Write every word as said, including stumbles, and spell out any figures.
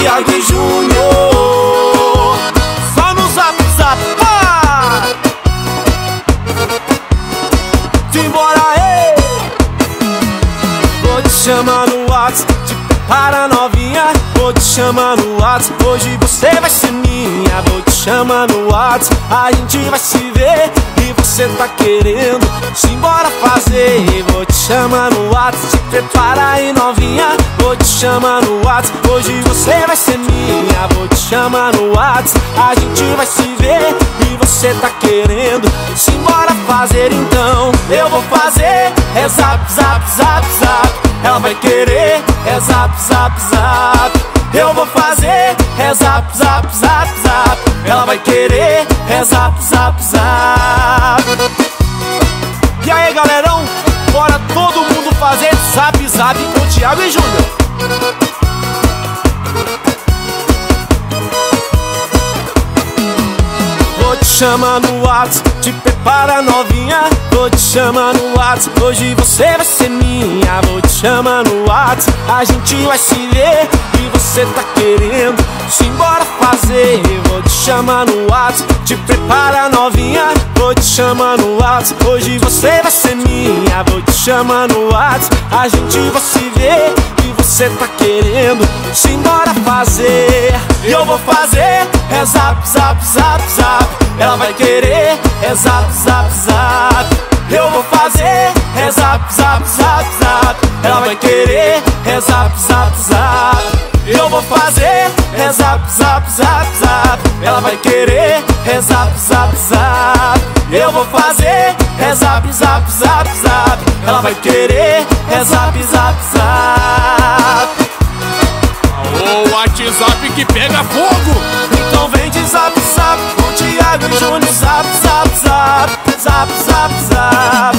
Thiago e Júnior. Só no zap zap, pá. Simbora, ei. Vou te chamar no WhatsApp, te prepara novinha. Vou te chamar no WhatsApp, hoje você vai ser minha. Vou te chamar no WhatsApp, a gente vai se ver. E você tá querendo, simbora fazer. Vou te chamar no WhatsApp, te prepara aí novinha. Vou te chamar no WhatsApp, hoje você vai ser minha. Vou te chamar no WhatsApp, a gente vai se ver. E você tá querendo, simbora fazer então. Eu vou fazer, é zap, zap, zap, zap. Ela vai querer, é zap, zap, zap. Eu vou fazer, é zap, zap, zap, zap. Ela vai querer, é zap, zap, zap. E aí galerão, bora todo mundo fazer zap, zap com Thiago e Júnior. Vou te chamar no WhatsApp, te prepara novinha. Vou te chamar no WhatsApp, hoje você vai ser minha. Vou te chamar no WhatsApp, a gente vai se ver. E você tá querendo, simbora fazer. Vou te chamar no WhatsApp, te prepara novinha. Vou te chamar no WhatsApp, hoje você vai ser minha. Vou te chamar no WhatsApp, a gente vai se ver. E você tá querendo, simbora fazer. E eu vou fazer, é zap, zap, zap, zap. Ela vai querer, é zap, zap, zap. Eu vou fazer, é zap, zap, zap, zap. Ela vai querer, é zap, zap, zap. Eu vou fazer, é zap, zap, zap, zap. Ela vai querer, é zap, zap, zap. Eu vou fazer, é zap, zap, zap, zap. Ela vai querer, é zap, zap, zap. O WhatsApp que pega fogo. Então vem de zap, zap com Thiago e Júnior. Zap, zap, zap, zap, zap, zap.